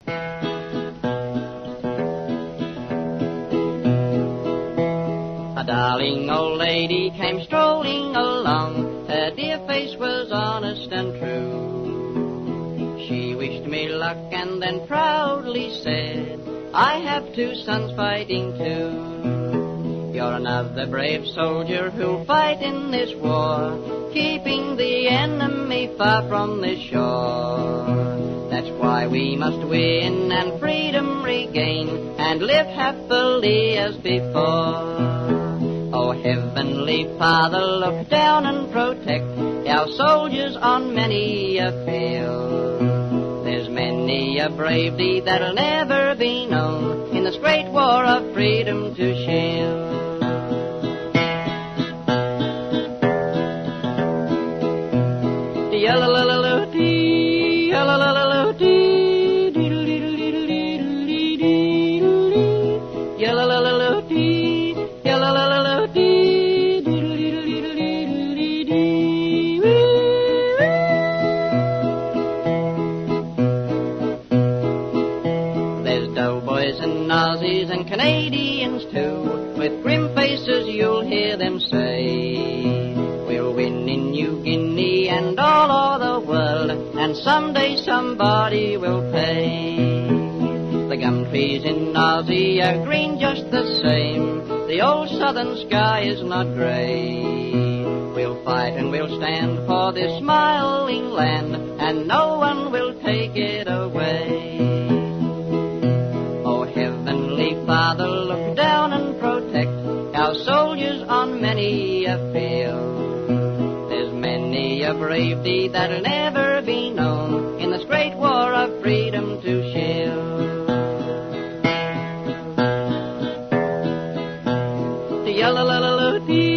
A darling old lady came strolling along. Her dear face was honest and true. She wished me luck and then proudly said, I have 2 sons fighting too. You're another brave soldier who'll fight in this war, keeping the enemy far from this shore. That's why we must win and freedom regain and live happily as before. Oh, Heavenly Father, look down and protect our soldiers on many a field. There's many a brave deed that'll never be known in this great war of freedom to shield. Yalla-la-la-lo-dee, yalla-la-la-lo-dee, diddle-diddle-diddle-diddle-diddle-dee, yalla-la-la-lo-dee, yalla-la-la-lo-dee, diddle-diddle-diddle-diddle-dee. There's doughboys and Aussies and Canadians too, with grim faces you'll hear them say, we'll win in New Guinea and all o'er the world, and someday somebody will pay. The gum trees in Aussie are green just the same, the old southern sky is not grey. We'll fight and we'll stand for this smiling land, and no one will take it away. Oh, Heavenly Father, look down and protect our soldiers on many a field. A brave deed that'll never be known in this great war of freedom to shield. The yalla-la-la-lo-dee,